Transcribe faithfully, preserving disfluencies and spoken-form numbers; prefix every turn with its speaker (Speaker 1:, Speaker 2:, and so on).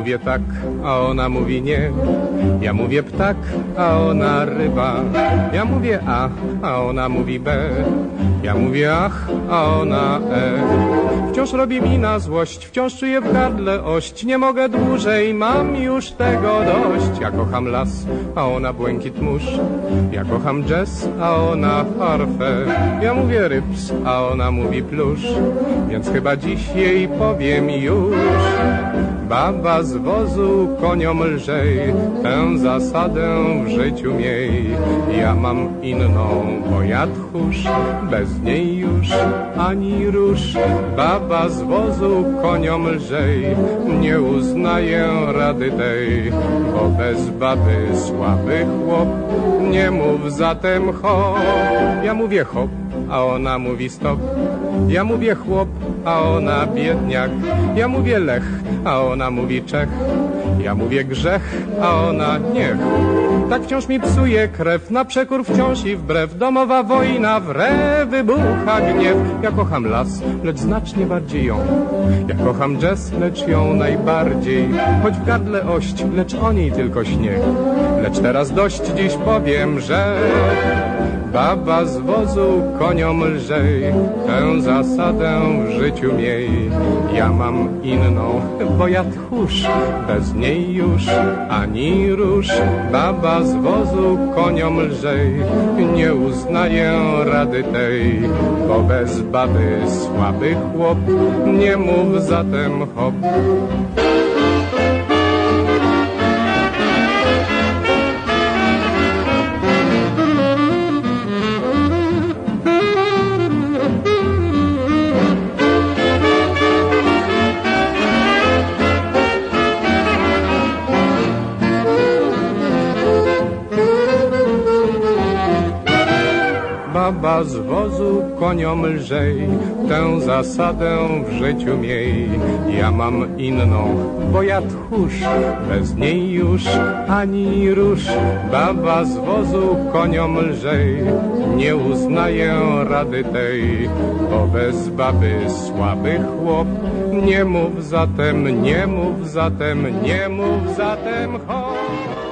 Speaker 1: mówię tak, a ona mówi nie. Ja mówię ptak, a ona ryba. Ja mówię A, a ona mówi B. Ja mówię ach, a ona e. Wciąż robi mi na złość, wciąż czuję w gardle ość. Nie mogę dłużej, mam już tego dość. Ja kocham las, a ona błękit mórz. Ja kocham jazz, a ona harfę. Ja mówię ryps, a ona mówi plusz. Więc chyba dziś jej powiem już. Baba z wozu koniom lżej, tę zasadę w życiu miej. Ja mam inną, bo ja tchórz, bez niej już ani rusz. Baba z wozu koniom lżej, nie uznaję rady tej, bo bez baby słaby chłop. Nie mów zatem hop, ja mówię hop, a ona mówi stop. Ja mówię chłop, a ona biedniak. Ja mówię lech, a ona mówi Czech. Ja mówię grzech, a ona niech. Tak wciąż mi psuje krew, na przekór wciąż i wbrew. Domowa wojna, wre wybucha gniew. Ja kocham las, lecz znacznie bardziej ją. Ja kocham jazz, lecz ją najbardziej. Choć w gardle ość, lecz o niej tylko śnieg. Lecz teraz dość, dziś powiem, że baba z wozu koniom lżej, tę zasadę w życiu miej. Ja mam inną, bo ja tchórz, bez niej już ani rusz. Baba z wozu koniom lżej, nie uznaję rady tej, bo bez baby słaby chłop. Nie mów zatem hop. Baba z wozu koniom lżej, tę zasadę w życiu miej. Ja mam inną, bo ja tchórz, bez niej już ani rusz. Baba z wozu koniom lżej, nie uznaję rady tej, bo bez baby słaby chłop. Nie mów zatem, nie mów zatem, nie mów zatem hop.